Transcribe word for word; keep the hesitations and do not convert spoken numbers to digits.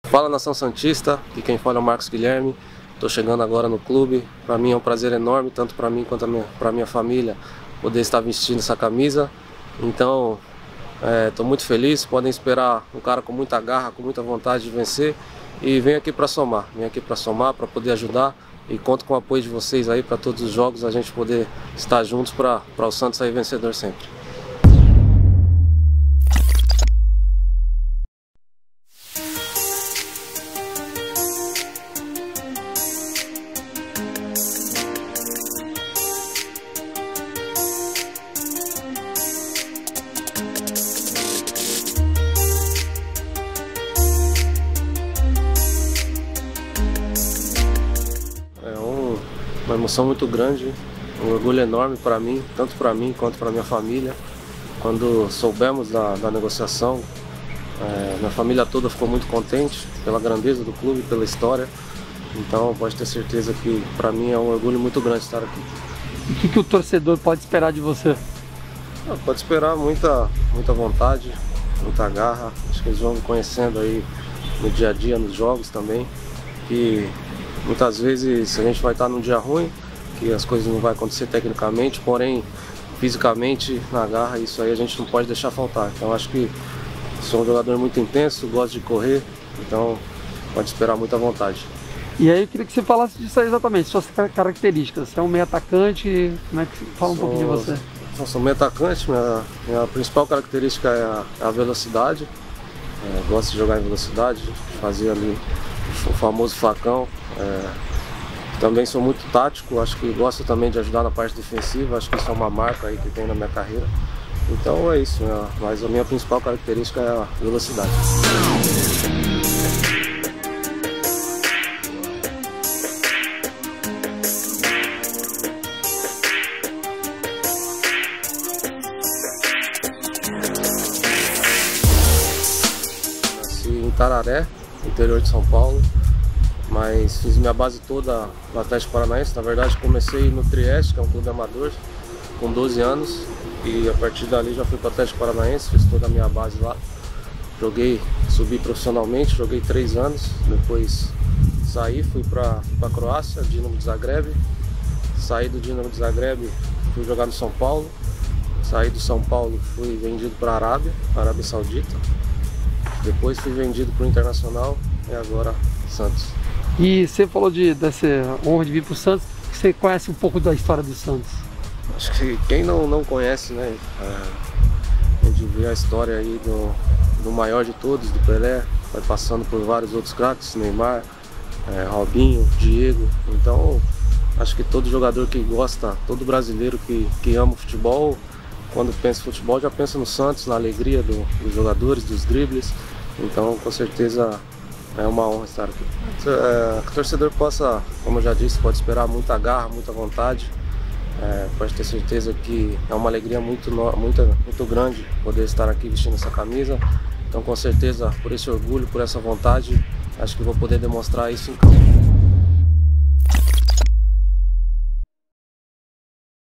Fala, nação santista, aqui quem fala é o Marcos Guilherme. Estou chegando agora no clube. Para mim é um prazer enorme, tanto para mim quanto para a minha família, poder estar vestindo essa camisa. Então, estou é, muito feliz. Podem esperar um cara com muita garra, com muita vontade de vencer. E venho aqui para somar, venho aqui para somar, para poder ajudar. E conto com o apoio de vocês aí para todos os jogos, a gente poder estar juntos para o Santos sair vencedor sempre. Uma emoção muito grande, um orgulho enorme para mim, tanto para mim quanto para minha família. Quando soubemos da, da negociação, é, minha família toda ficou muito contente pela grandeza do clube, pela história. Então pode ter certeza que para mim é um orgulho muito grande estar aqui. E o que, que o torcedor pode esperar de você? Ah, pode esperar muita, muita vontade, muita garra. Acho que eles vão me conhecendo aí no dia a dia, nos jogos também. E muitas vezes a gente vai estar num dia ruim, que as coisas não vão acontecer tecnicamente, porém fisicamente, na garra, isso aí a gente não pode deixar faltar. Então acho que sou um jogador muito intenso, gosto de correr, então pode esperar muita vontade. E aí eu queria que você falasse disso aí exatamente, suas características. Você é um meio atacante, como é que fala um sou, pouquinho de você? Eu sou meio atacante, minha, minha principal característica é a, é a velocidade. É, gosto de jogar em velocidade, fazer ali o famoso facão. É, também sou muito tático, acho que gosto também de ajudar na parte defensiva, acho que isso é uma marca aí que tem na minha carreira. Então é isso, né? Mas a minha principal característica é a velocidade. Nasci em Tararé, interior de São Paulo. Mas fiz minha base toda no Atlético Paranaense. Na verdade comecei no Trieste, que é um clube amador, com doze anos. E a partir dali já fui para o Atlético Paranaense, fiz toda a minha base lá. Joguei, subi profissionalmente, joguei três anos. Depois saí, fui para a Croácia, Dinamo de Zagreb. Saí do Dinamo de Zagreb, fui jogar no São Paulo. Saí do São Paulo, fui vendido para a Arábia, Arábia Saudita. Depois fui vendido para o Internacional e agora Santos. E você falou de, dessa honra de vir para o Santos, você conhece um pouco da história do Santos? Acho que quem não, não conhece, né, é, a gente vê a história aí do, do maior de todos, do Pelé, vai passando por vários outros craques, Neymar, é, Robinho, Diego. Então acho que todo jogador que gosta, todo brasileiro que, que ama o futebol, quando pensa em futebol já pensa no Santos, na alegria do, dos jogadores, dos dribles. Então com certeza é uma honra estar aqui. É, que o torcedor possa, como eu já disse, pode esperar muita garra, muita vontade. É, pode ter certeza que é uma alegria muito, muito, muito grande poder estar aqui vestindo essa camisa. Então com certeza, por esse orgulho, por essa vontade, acho que vou poder demonstrar isso em campo.